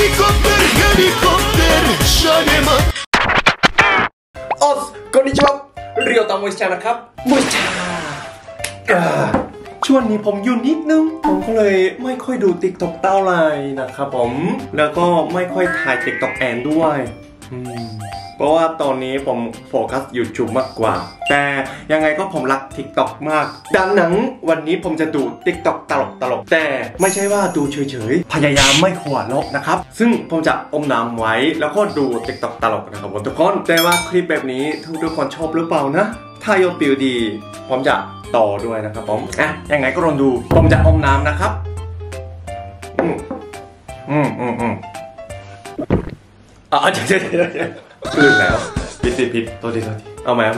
helikopter, helikopter, šaljemo. โอ้こんにちはเรียวตามมวยชานะครับมวยชาช่วงนี้ผมอยู่นิดนึงผมก็เลยไม่ค่อยดู TikTok เท่าไหร่นะครับผมแล้วก็ไม่ค่อยถ่าย TikTok แอนด้วยเพราะว่าตอนนี้ผมโฟกัส YouTube มากกว่าแต่ยังไงก็ผมรัก TikTok มากดังนั้นวันนี้ผมจะดู TikTok ตลกแต่ไม่ใช่ว่าดูเฉยๆพยายามไม่หัวเราะนะครับซึ่งผมจะอมน้ำไว้แล้วก็ดู TikTok ตลกนะครับทุกคนแต่ว่าคลิปแบบนี้ทุกคนชอบหรือเปล่านะถ้ายอดวิวดีผมจะต่อด้วยนะครับผมยังไงก็ลองดูผมจะอมน้ำนะครับเดี๋ยวลื่นแล้วผิดตัวดีเอามา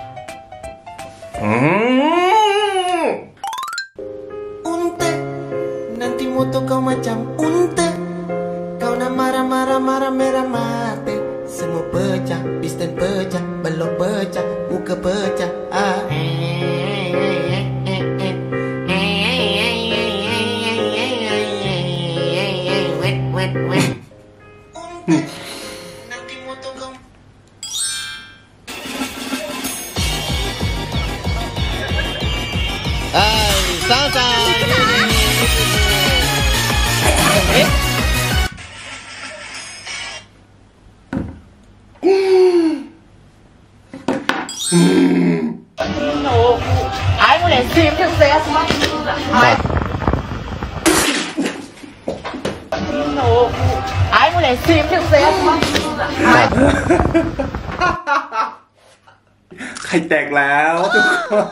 Unte, nanti moto kau macam unte. Kau nak marah merah mati. Semua pecah, pisten pecah, balok pecah, muka pecah. Salsa. No, ai mulher sempre sucesso, mas no, ai mulher sempre sucesso, mas ไข่แตกแล้วทุกคน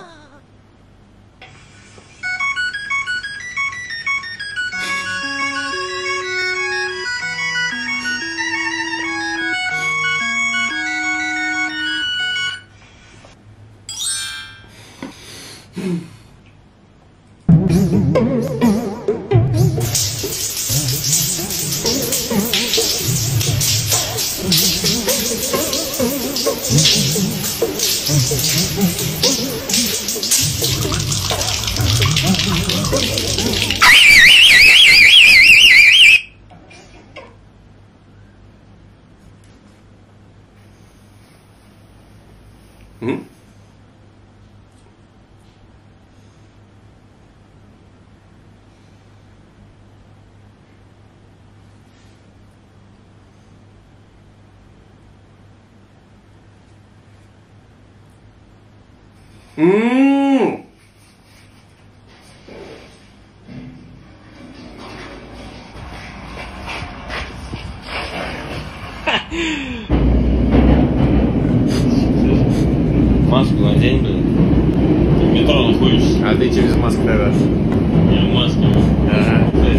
Маску надень, блин. Ты в метро находишься. А ты через маску даешь? Я в маске. Ага.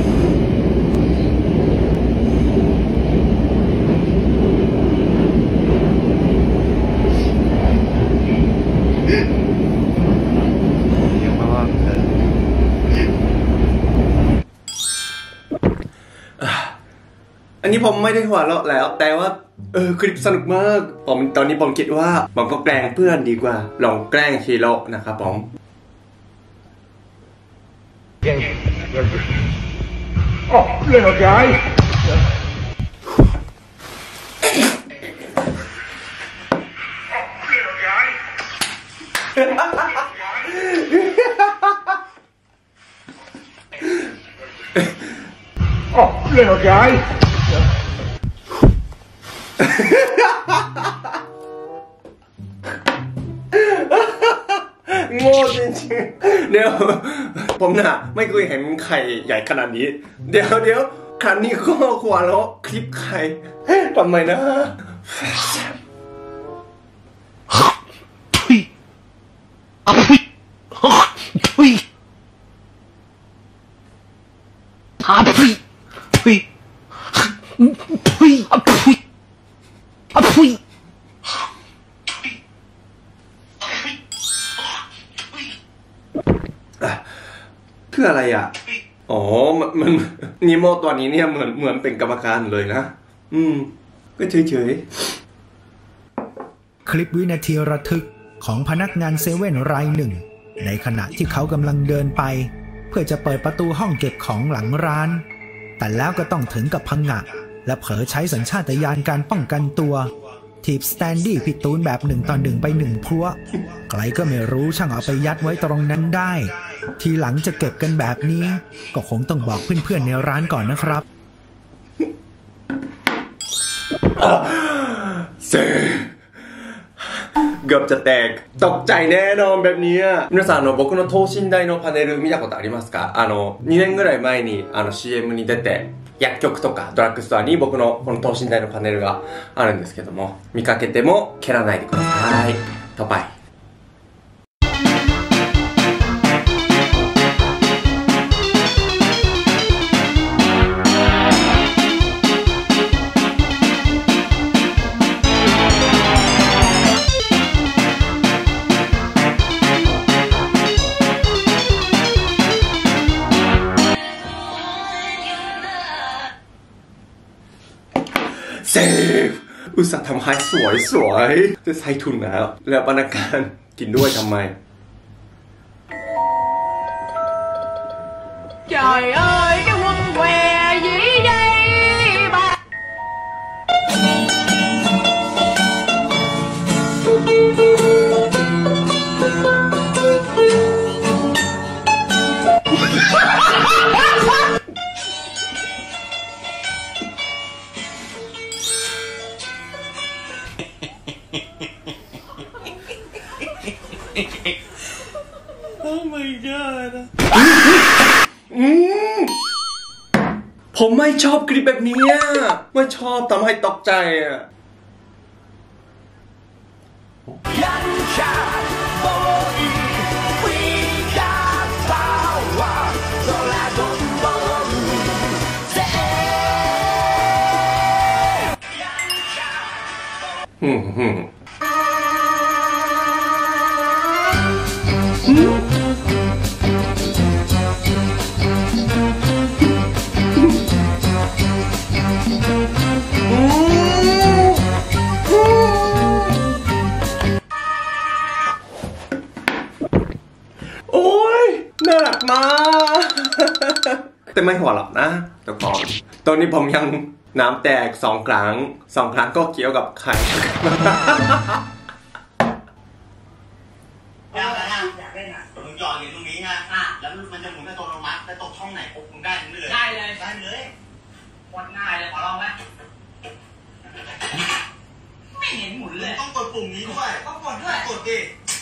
อันนี้ผมไม่ได้หัวเราะแล้วแต่ว่าคลิปสนุกมากตอนนี้ผมคิดว่าผมก็แกล้งเพื่อนดีกว่าลองแกล้งฮีโร่นะครับผมเรื่องอะไรเรื่องอะไรโง่จริงๆเดี๋ยวผมน่ะไม่เคยเห็นไข่ใหญ่ขนาดนี้เดี๋ยวครั้งนี้ก็หัวเราะคลิปไข่ทำไมนะคืออะไรอ่ะอ๋อมันนิโมตัวนี้เนี่ยเหมือนเป็นกรรมการเลยนะก็เฉยคลิปวินาทีระทึกของพนักงานเซเว่นรายหนึ่งในขณะที่เขากำลังเดินไปเพื่อจะเปิดประตูห้องเก็บของหลังร้านแต่แล้วก็ต้องถึงกับพังงะและเผลอใช้สัญชาตญาณการป้องกันตัวถีบสแตนดี้พี่ตูนแบบ1 ต่อ 1ไป1 พัวใครก็ไม่รู้ช่างเอาไปยัดไว้ตรงนั้นได้ทีหลังจะเก็บกันแบบนี้ก็คงต้องบอกเพื่อนๆในร้านก่อนนะครับเกือบจะแตกตกใจแน่นอนแบบนี้皆さん僕の等身大のパネル見たことありますか2年ぐらい前にCM に出て薬局とかドラッグストアに僕のこの等身大のパネルがあるんですけども見かけても蹴らないでください乾杯เซฟอุตส่าห์ทำให้สวยจะใส่ถุงแล้วพนักงานกินด้วยทำไม Trời ơi cái quân què dĩ dây ba Oh my god ผมไม่ชอบคลิปแบบนี้ไม่ชอบทำให้ตกใจโอ้ยน่ารักมากแต่ไม่หัวหรอกนะแต่ก่อนตอนนี้ผมยังน้ำแตก2 ครั้งก็เกี่ยวกับไข่อยากเล่นอ่ะมึงจอดอยู่ตรงนี้ฮะแล้วมันจะหมุนไปตรงลงมัดไปตกช่องไหนปุ๊บมึงได้เลยได้เลยวัดง่ายเลยขอลองไหมไม่เห็นหมุนเลยต้องกดปุ่มนี้ด้วยต้องกดด้วยกดดิ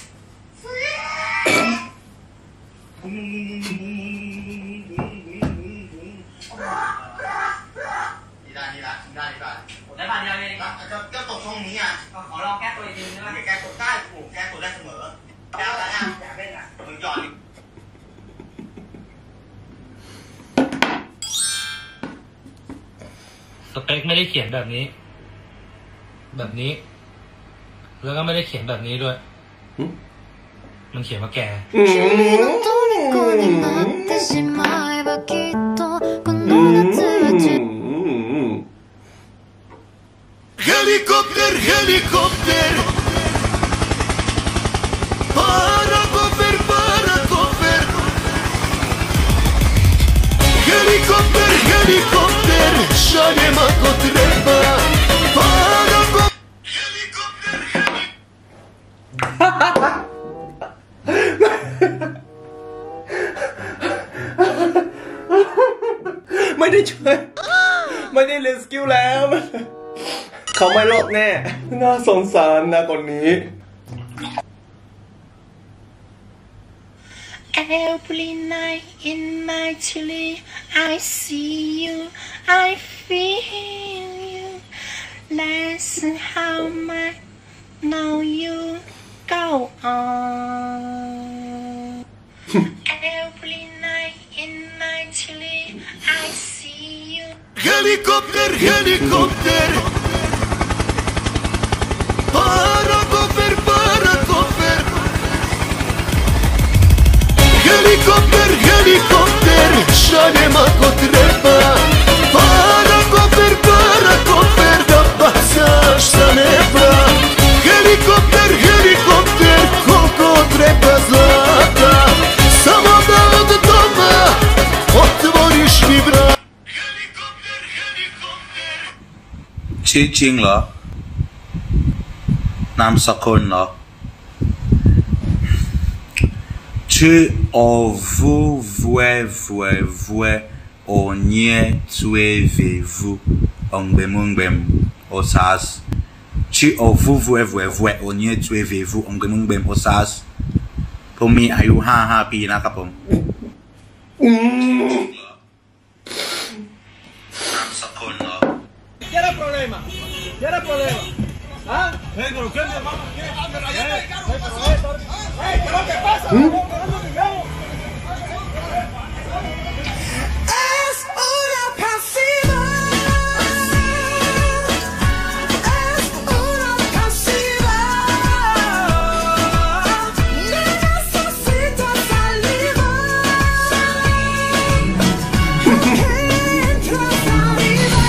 นี่ได้ได้ป่ะเดียวเองก็ตกช่องนี้อ่ะขอลองแก้ตัวอีกทีได้ไหมแก้ตัวได้ถูกแก้ตัวได้เสมอแล้วแต่อยากเล่นอ่ะมึงจอดสเปคไม่ได้เขียนแบบนี้แล้วก็ไม่ได้เขียนแบบนี้ด้วยมันเขียนว่าแก Helicopter, helicopter Paracofer, paracofer Helicopter, helicopter Šalje ako treba Paracofer Helicopter, helicopter ไม่ได้ช่วยไม่ได้เลสคิวแล้วเขาไม่รอดแน่น่าสงสารนะคนนี้ Every night in my chili I see you I feel you That's how much now you go on Every night in my chili I see you Helicopter, helicopter Paracofer, paracofer Helicopter, helicopter Šaljem ako treba Paracofer, paracofer Da bacaš sa neba Helikopter, helikopter Koliko treba zlata Samo da od doma Otvoriš mi vrat Helikopter, helikopter ชื่อจริงเหรอ นามสกุลเหรอ ชื่อโอวูวัวโอเนียทเวเววูองเบมโอซาสชื่อโอวูวัวโอเนียทเวเววูองเบมโอซาสผมมีอายุ55 ปีนะครับผมนามสกุลเหรอ ¿Qué era el problema? ¿Qué era el problema? ¿Ah? ¿Pero qué me vamos? ¿Qué? ¿Qué es lo que pasa? Es una pasiva. Es una pasiva. Necesito saliva. Entra saliva.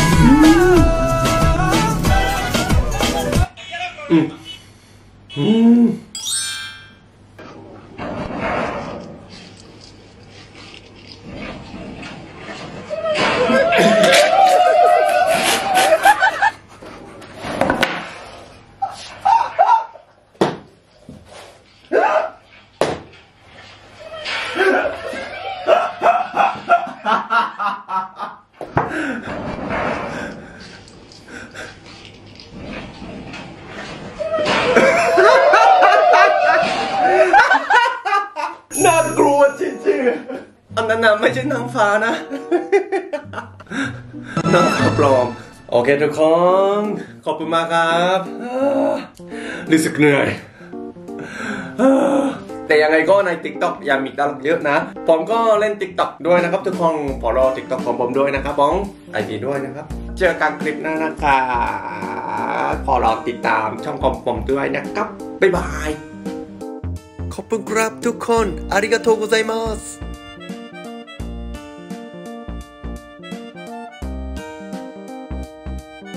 น่ากลัวจริงๆอันนั้นน่ะไม่ใช่นางฟ้านะ นางฟ้าปลอมโอเคทุกคนขอบคุณมากครับรู้สึกเหนื่อยแต่ยังไงก็ใน TikTok อย่ามีตลกเยอะนะผมก็เล่น TikTok ด้วยนะครับทุกคนขอรอ TikTok ของผมด้วยนะครับผมIDด้วยนะครับเจอกันคลิปหน้านะครับขอรอติดตามช่องของผมด้วยนะครับบ๊ายบายขอบคุณครับทุกคนありがとうございます